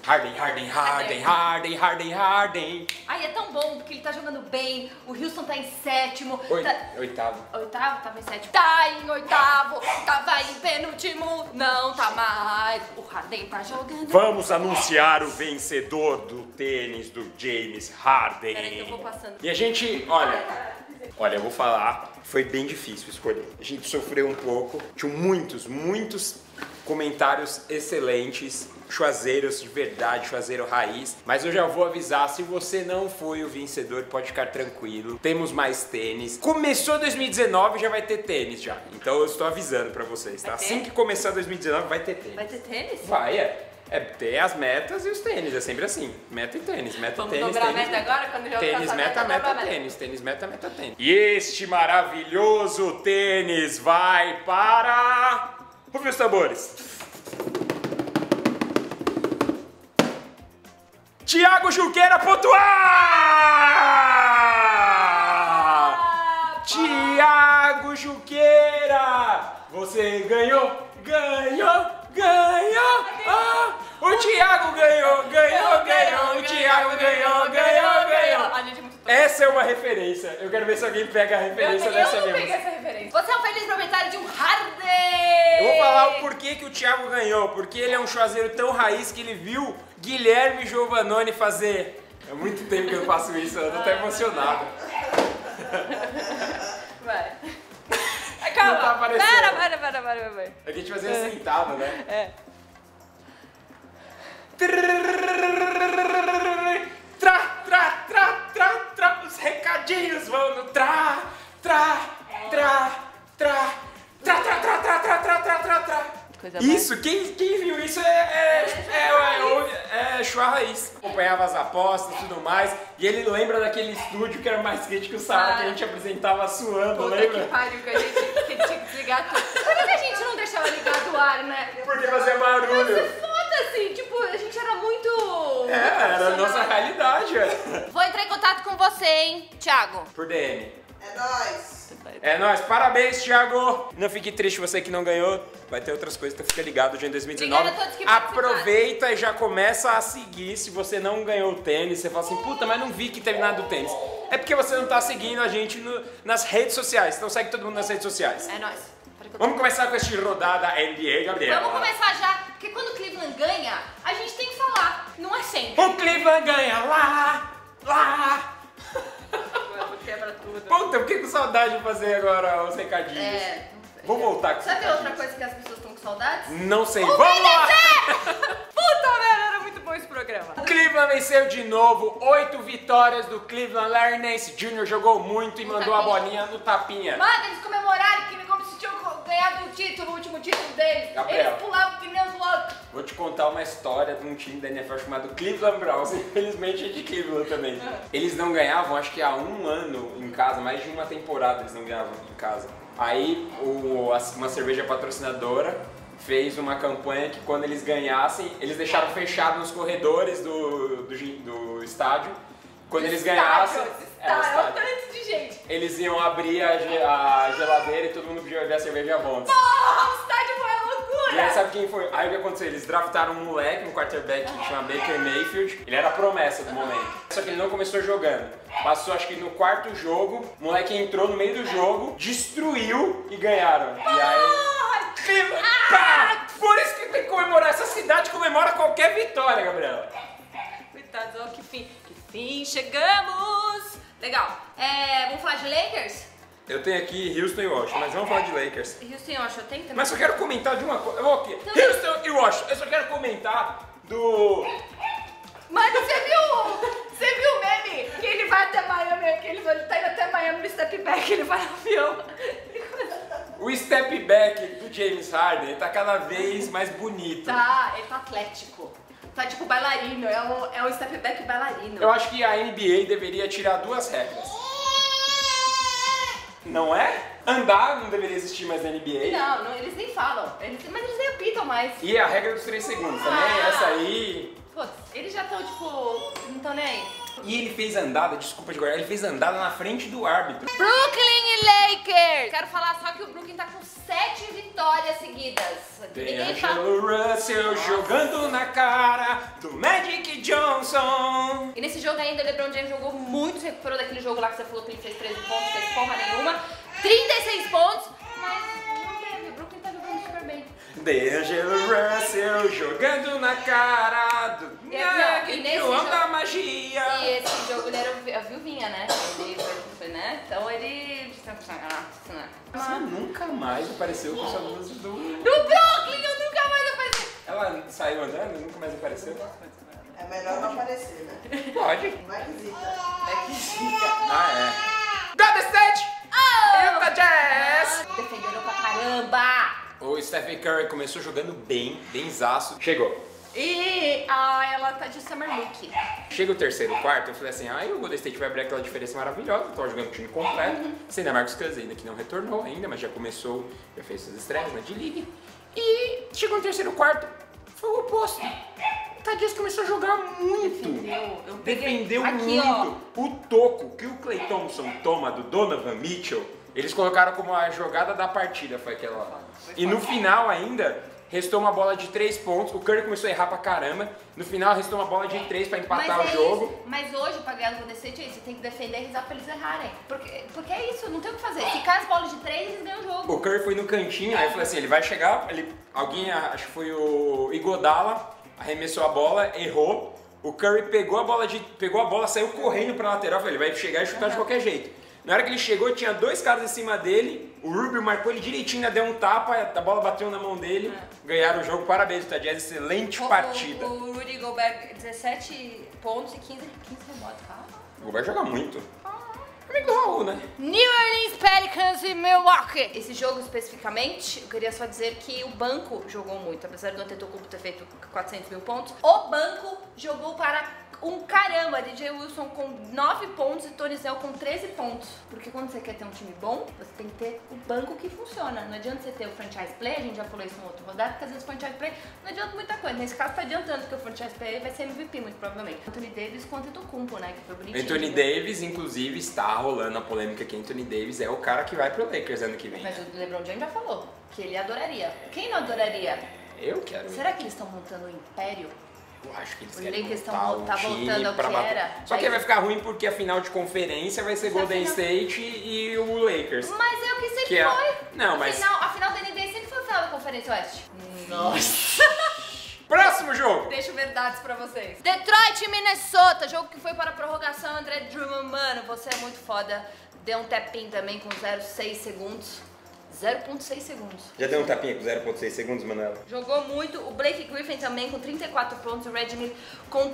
Harden. Ai, é tão bom, porque ele tá jogando bem, o Houston tá em sétimo. Oitavo. Oitavo? Tava em sétimo. Tá em oitavo, tava em penúltimo, não tá mais. O Harden tá jogando. Vamos anunciar o vencedor do tênis do James Harden. Peraí que eu vou passando. E a gente, olha, eu vou falar, foi bem difícil escolher. A gente sofreu um pouco, tinham muitos comentários excelentes, chuazeiros de verdade, chuazeiro raiz. Mas eu já vou avisar, se você não foi o vencedor, pode ficar tranquilo. Temos mais tênis. Começou 2019, já vai ter tênis já. Então eu estou avisando pra vocês, tá? Assim que começar 2019, vai ter tênis. Vai ter tênis? Vai, É ter as metas e os tênis, é sempre assim. Meta e tênis, Vamos tênis, dobrar tênis. a meta agora? Quando já Tênis, alcançar a meta, tênis. Tênis, meta, tênis. E este maravilhoso tênis vai para... Rufe os tambores. Thiago Junqueira pontuar! Thiago Junqueira! Você ganhou! O Thiago ganhou! O Thiago ganhou! Essa é uma referência. Eu quero ver se alguém pega a referência dessa mesmo. Eu não peguei essa referência. Você é um feliz proprietário de um Harden! Eu vou falar o porquê que o Thiago ganhou. Porque ele é um chuazeiro tão raiz que ele viu Guilherme Giovannone fazer. É muito tempo que eu faço isso, eu tô até emocionado. Vai. Calma. Não tá aparecendo. Para. É que a gente fazia sentado, né? É. Os recadinhos vão no Coisa Isso, quem viu isso é chua raiz. Acompanhava as apostas e tudo mais. E ele lembra daquele estúdio que era mais quente que o Sara, que a gente apresentava suando, Puta lembra? que pariu, que a gente tinha que desligar tudo. Por que a gente não deixava ligado o ar, né? Porque fazia barulho. Mas foda-se, tipo, a gente era muito... Era a nossa realidade, velho. Vou entrar em contato com você, hein, Thiago. Por DM. É nóis! É nóis, parabéns, Thiago! Não fique triste você que não ganhou, vai ter outras coisas, então fica ligado dia em 2019. Obrigada a todos que participaram. Aproveita e já começa a seguir. Se você não ganhou o tênis, você fala assim, puta, mas não vi que teve nada do tênis. É porque você não tá seguindo a gente nas redes sociais, então segue todo mundo nas redes sociais. É nóis. Vamos começar com este rodada NBA, Gabriel. Vamos começar já, porque quando o Cleveland ganha, a gente tem que falar, não é sempre. O Cleveland ganha lá! Quebra tudo. Puta, eu fiquei com saudade de fazer agora os recadinhos. Vou voltar com os Sabe recadinhos. outra coisa que as pessoas estão com saudades? Não sei, O vamos lá! Puta merda, era muito bom esse programa. O Cleveland venceu de novo, 8 vitórias do Cleveland. Larry Nance Jr. jogou muito e mandou a bolinha no tapinha. Mano, eles comemoraram como se tinham ganhado o título, o último título deles. Gabriel. Eles pulavam que nem os loucos. Vou te contar uma história de um time da NFL chamado Cleveland Browns. Infelizmente é de Cleveland também. Eles não ganhavam, acho que há um ano em casa, mais de uma temporada eles não ganhavam em casa. Aí uma cerveja patrocinadora fez uma campanha que quando eles ganhassem, eles deixaram fechado nos corredores do estádio. Quando eles ganhassem, Olha o tanto de gente. eles iam abrir a geladeira e todo mundo podia beber a cerveja à vontade. Porra, o estádio foi uma loucura. E aí sabe quem foi? Aí o que aconteceu? Eles draftaram um moleque, um quarterback que chama Baker Mayfield. Ele era a promessa do momento. Só que ele não começou jogando. Passou acho que no quarto jogo, o moleque entrou no meio do jogo, destruiu e ganharam. E aí... Por isso que tem que comemorar. Essa cidade comemora qualquer vitória, Gabriela. Coitados, ó, que fim chegamos. Legal. Vamos falar de Lakers? Eu tenho aqui Houston e Washington, mas vamos falar de Lakers. Houston e Washington tem também? Mas só quero comentar de uma coisa. Eu vou aqui. Houston e Washington. Eu só quero comentar do... Mano, você viu o meme? Que ele vai até Miami, que ele tá indo até Miami no step back, ele vai no avião. O step back do James Harden tá cada vez mais bonito. Tá, ele tá atlético. Tá tipo bailarino, é o step back bailarino. Eu acho que a NBA deveria tirar duas regras. Não é? Andar não deveria existir mais na NBA. Não, eles nem falam. Mas eles nem apitam mais. E a regra dos 3 segundos também, essa aí... Putz, eles já estão tipo... não estão nem aí. E ele fez andada, desculpa de guardar, ele fez andada na frente do árbitro. Brooklyn e Lakers! Quero falar só que o Brooklyn tá com 7 vitórias seguidas. Ninguém fala. D'Angelo Russell jogando na cara do Magic Johnson. E nesse jogo ainda o LeBron James jogou muito, se recuperou daquele jogo lá que você falou que ele fez 13 pontos, fez porra nenhuma. 36 pontos, mas não teve. O Brooklyn tá jogando super bem. D'Angelo Russell jogando na cara do Magic João da magia. E esse jogo ele era a viuvinha, né? Ele foi, né? Então ele... Você nunca mais apareceu com essa luz do Brooklyn, eu nunca mais apareci. Ela saiu andando e nunca mais apareceu? É melhor não aparecer, né? Pode. Não é visita. É que fica. Ah, é. Golden State! Utah Jazz! Defendendo pra caramba! O Stephen Curry começou jogando bem, benzaço. Chegou. E ela tá de summer look. Chega o terceiro quarto, eu falei assim, o Golden State vai abrir aquela diferença maravilhosa, tava jogando o time completo, sem ainda Marcus Cousins ainda, que não retornou ainda, mas já começou, já fez suas estreias na D-League. E chegou no terceiro quarto, foi o oposto. O Tadias começou a jogar muito. Defendeu aqui, muito. O toco que o Klay Thompson toma do Donovan Mitchell, eles colocaram como a jogada da partida, foi aquela lá. E no final ainda... Restou uma bola de 3 pontos, o Curry começou a errar pra caramba. No final restou uma bola de 3 pra empatar o jogo. Mas hoje, pra ganhar no Golden State, é isso. Você tem que defender e rezar pra eles errarem. Porque é isso, não tem o que fazer. Se cai as bolas de 3, eles ganham o jogo. O Curry foi no cantinho, aí eu falei assim, ele vai chegar, alguém, acho que foi o Iguodala, arremessou a bola, errou. O Curry pegou a bola, saiu correndo pra lateral, falei, ele vai chegar e chutar de qualquer jeito. Na hora que ele chegou, tinha 2 caras em cima dele, o Rubio marcou ele direitinho, deu um tapa, a bola bateu na mão dele, ganharam o jogo, parabéns, Utah Jazz, excelente partida. O Rudy Gobert, 17 pontos e 15 rebotes, cara. O Gobert joga muito. Amigo do Raul, né? New Orleans Pelicans e Milwaukee. Esse jogo especificamente, eu queria só dizer que o banco jogou muito, apesar do Antetokounmpo ter feito 400 mil pontos, o banco jogou para um caramba, DJ Wilson com 9 pontos e Tony Snell com 13 pontos. Porque quando você quer ter um time bom, você tem que ter o banco que funciona. Não adianta você ter o franchise play, a gente já falou isso no outro rodado, porque às vezes o franchise play não adianta muita coisa. Nesse caso tá adiantando, porque o franchise play vai ser MVP muito provavelmente. Anthony Davis com o Antetokounmpo, né, que foi bonitinho. Anthony Davis, inclusive, está rolando a polêmica que Anthony Davis é o cara que vai pro Lakers ano que vem. Mas o LeBron James já falou que ele adoraria. Quem não adoraria? Eu quero. Será que eles estão montando um império? Eu acho que eles Os querem Lakers montar um tá time voltando ao pra que bater. era. Só que vai ficar ruim porque a final de conferência vai ser Golden State e o Lakers. Mas é o que sempre Que é- foi. Não, mas- A final da NBA sempre foi a final da Conferência Oeste. Nossa. Próximo jogo! Deixo verdades pra vocês. Detroit e Minnesota. Jogo que foi para a prorrogação. André Drummond, mano, você é muito foda. Deu um tap-in também com 0,6 segundos. 0,6 segundos. Já deu um tapinha com 0,6 segundos, Manuela? Jogou muito. O Blake Griffin também com 34 pontos. O Reggie com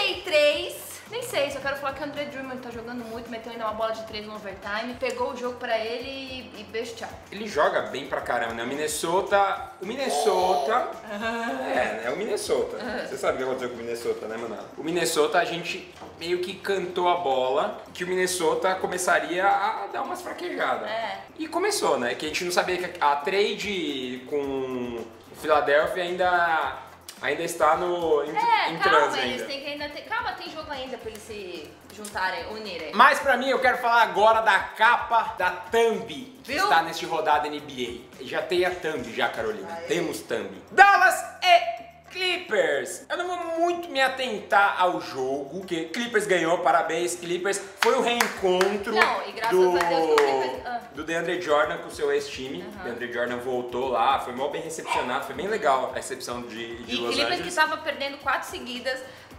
33. Nem sei, só quero falar que o André Drummond tá jogando muito. Meteu ainda uma bola de 3 no overtime. Pegou o jogo pra ele e beijo, tchau. Ele joga bem pra caramba, né? O Minnesota... O Minnesota... É o Minnesota. Você sabe o que aconteceu com o Minnesota, né, Manuela? O Minnesota, a gente meio que cantou a bola que o Minnesota começaria a dar umas fraquejadas. É. E começou, né? Que a gente não sabia que a trade com o Philadelphia ainda está em Calma, transe eles ainda. têm que ainda ter... Calma, tem jogo ainda pra eles se juntarem, unirem. Mas pra mim, eu quero falar agora da capa da Thumb, que Viu? está neste rodada NBA. Já tem a Thumb já, Carolina. Temos Thumb. Dallas e Clippers. Eu não vou muito me atentar ao jogo, porque Clippers ganhou, parabéns Clippers. Foi o reencontro Não, e graças a Deus que o Clippers... do DeAndre Jordan com o seu ex-time. DeAndre Jordan voltou lá, foi mal bem recepcionado, foi bem legal a recepção de E Los Clippers que Angeles. tava perdendo 4 seguidas,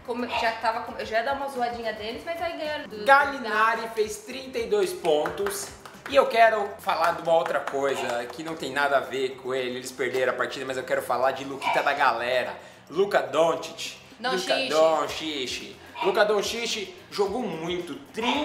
eu já ia dar uma zoadinha deles, mas aí ganharam do... Gallinari fez 32 pontos. E eu quero falar de uma outra coisa que não tem nada a ver com ele, eles perderam a partida, mas eu quero falar de Luquita da galera. Luka Doncic. Luka Doncic jogou muito,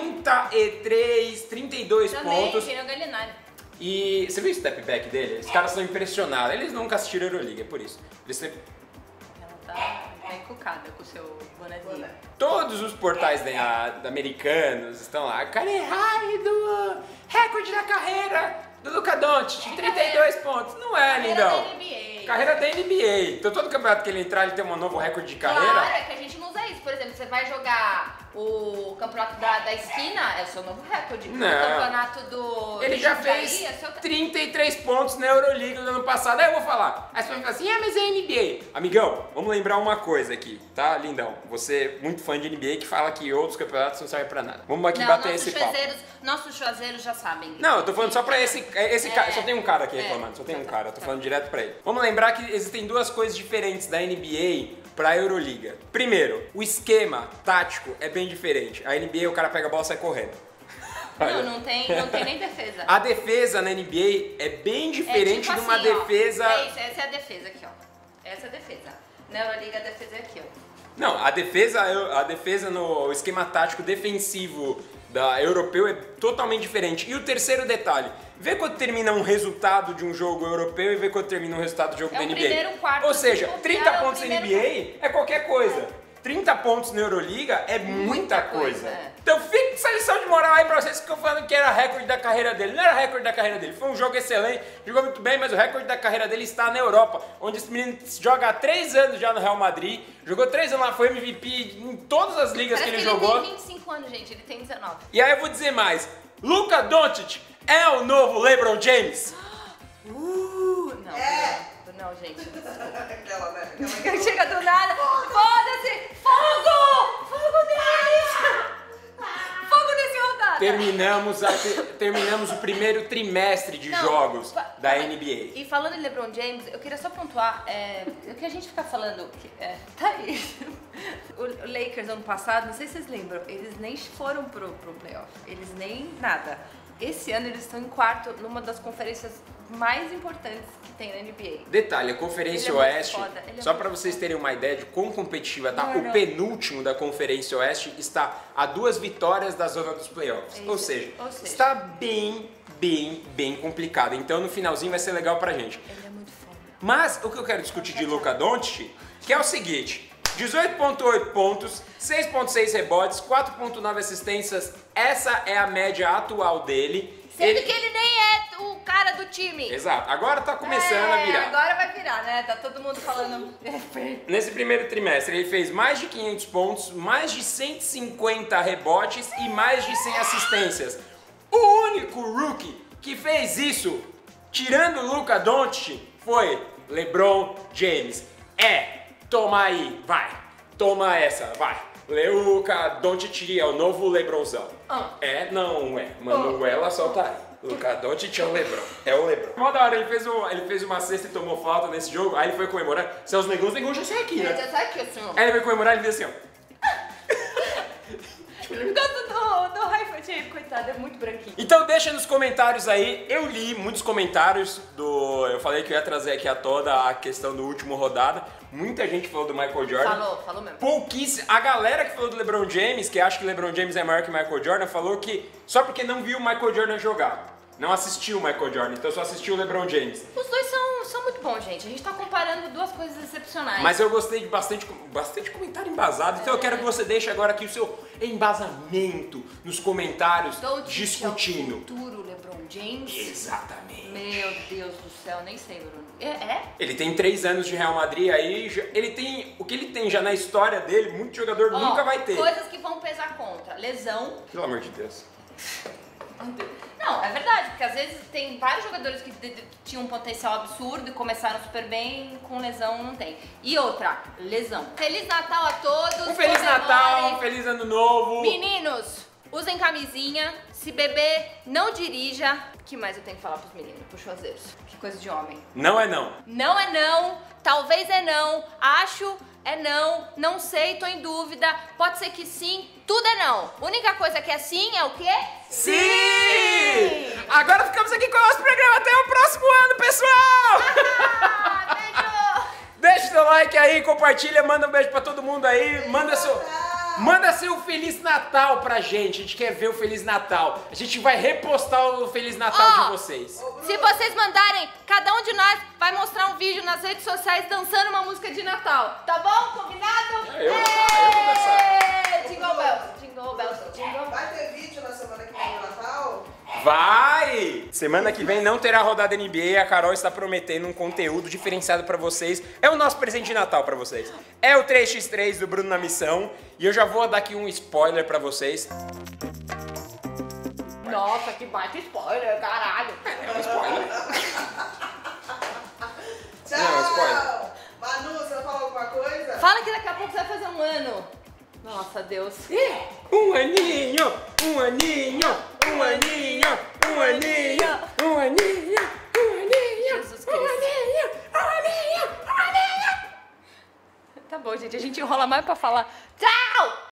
32 Também, pontos. quem é o Gallinari. E você viu o step back dele? Os caras são impressionados, eles nunca assistiram Euroliga, é por isso. Eles sempre... Ela tá encucada com o seu bonezinho. Todos os portais da americanos estão lá. Career high do recorde da carreira do Luka Doncic, 32 pontos. Não é, lindão. Carreira da NBA. Carreira da NBA. Então todo campeonato que ele entrar, ele tem um novo recorde de carreira. Claro, é que a gente não usa isso. Por exemplo, você vai jogar O campeonato da esquina é o seu novo recorde. Não. O campeonato do... Ele já Jundiaí fez é seu... 33 pontos na Euroliga do ano passado. Aí eu vou falar. Aí você vai falar assim, mas é NBA. Amigão, vamos lembrar uma coisa aqui, tá, lindão? Você, muito fã de NBA, que fala que outros campeonatos não servem pra nada. Vamos aqui bater esse papo. Nossos chuazeiros já sabem. Não, eu tô falando só pra esse cara. Só tem um cara aqui reclamando, só tem um cara. Eu tô falando direto pra ele. Vamos lembrar que existem duas coisas diferentes da NBA pra Euroliga. Primeiro, o esquema tático é bem diferente. A NBA, o cara pega a bola e sai correndo. Não tem nem defesa. A defesa na NBA é bem diferente de uma assim, defesa... Ó, é isso, essa é a defesa aqui, ó. Essa é a defesa. Na Euroliga a defesa é aqui, ó. Não, a defesa no esquema tático defensivo da europeu é totalmente diferente. E o terceiro detalhe, vê quando termina um resultado de um jogo europeu e vê quando termina um resultado de jogo da NBA. Primeiro, um quarto, ou seja, 30 pontos na NBA é qualquer coisa. 30 pontos na Euroliga é muita coisa. Então fica essa lição de moral aí pra vocês que ficam falando que era recorde da carreira dele. Não era recorde da carreira dele, foi um jogo excelente, jogou muito bem, mas o recorde da carreira dele está na Europa, onde esse menino joga há 3 anos já no Real Madrid, jogou 3 anos lá, foi MVP em todas as ligas que ele jogou. Ele tem 25 anos, gente, ele tem 19. E aí eu vou dizer mais, Luka Doncic é o novo LeBron James? Não. É. Não, gente. Aquela, né? Chega do nada. Foda-se! Fogo! Fogo neles! Fogo nesse rodada! Terminamos o primeiro trimestre de jogos da NBA. E falando em LeBron James, eu queria só pontuar o que a gente fica falando. Tá aí. O Lakers ano passado, não sei se vocês lembram, eles nem foram pro playoff. Eles nem nada. Esse ano eles estão em quarto numa das conferências mais importantes que tem na NBA. Detalhe, a Conferência Oeste, só para vocês terem uma ideia de quão competitiva tá, o penúltimo da Conferência Oeste está a 2 vitórias da zona dos playoffs. Ou seja, está bem complicado. Então no finalzinho vai ser legal pra gente. Ele é muito foda. Mas o que eu quero discutir de Luka Doncic, que é o seguinte: 18,8 pontos, 6,6 rebotes, 4,9 assistências, essa é a média atual dele. Sendo que ele nem é o cara do time. Exato, agora tá começando a virar. Agora vai virar, né? Tá todo mundo falando. Nesse primeiro trimestre ele fez mais de 500 pontos, mais de 150 rebotes e mais de 100 assistências. O único rookie que fez isso, tirando o Luka Doncic, foi LeBron James. Toma aí, vai. Toma essa, vai. Luka Doncic é o novo LeBronzão. Não é. Manuela solta aí. Luka Doncic é o LeBron. É o LeBron. Uma da hora, ele fez uma cesta e tomou falta nesse jogo, aí ele foi comemorar. Seus negões já saem aqui, né? Já sai aqui, assim, ó. Aí ele foi comemorar e ele fez assim, ó. Do Raiford, coitado, é muito branquinho. Então deixa nos comentários aí, eu li muitos comentários eu falei que eu ia trazer aqui a toda a questão do último rodada, muita gente falou do Michael Jordan. Falou mesmo. A galera que falou do LeBron James, que acha que o LeBron James é maior que o Michael Jordan, falou que só porque não viu o Michael Jordan jogar, não assistiu o Michael Jordan, então só assistiu o LeBron James. Os dois são muito bons, gente, a gente tá comparando duas coisas excepcionais. Mas eu gostei de bastante comentário embasado, então eu quero que você deixe agora aqui o seu embasamento nos comentários discutindo. É o futuro LeBron James? Exatamente. Meu Deus do céu, nem sei, Bruno. Ele tem 3 anos de Real Madrid, aí ele tem o que ele tem já na história dele, muito jogador nunca vai ter. Coisas que vão pesar contra. Lesão. Pelo amor de Deus. Não, é verdade, porque às vezes tem vários jogadores que tinham um potencial absurdo e começaram super bem, com lesão não tem. E outra, lesão. Feliz Natal a todos. Um Feliz Natal, um Feliz Ano Novo. Meninos, usem camisinha. Se beber, não dirija. O que mais eu tenho que falar pros meninos, pros chuazeiros? Que coisa de homem. Não é não. Não é não, talvez é não, acho é não, não sei, tô em dúvida, pode ser que sim, tudo é não. Única coisa que é sim é o quê? Sim! Agora ficamos aqui com o nosso programa. Até o próximo ano, pessoal! Beijo! Deixa seu like aí, compartilha, manda um beijo pra todo mundo aí, manda seu Feliz Natal pra gente, a gente quer ver o Feliz Natal. A gente vai repostar o Feliz Natal de vocês. Se vocês mandarem, cada um de nós vai mostrar um vídeo nas redes sociais dançando uma música de Natal. Tá bom? Combinado? Eu vou dançar. Jingle bells, jingle bells, jingle bells. Vai ter vídeo na semana que vem do Natal? Vai! Semana que vem não terá rodada NBA, a Carol está prometendo um conteúdo diferenciado pra vocês. É o nosso presente de Natal pra vocês. É o 3x3 do Bruno na Missão e eu já vou dar aqui um spoiler pra vocês. Nossa, que baita spoiler, caralho. É um spoiler. Tchau! Não, spoiler. Manu, você vai falar alguma coisa? Fala que daqui a pouco você vai fazer um ano. Nossa, Deus. Um aninho, um aninho, um aninho, um aninho, um aninho, um aninho, Jesus Cristo. Tá bom, gente, a gente enrola mais pra falar. Tchau!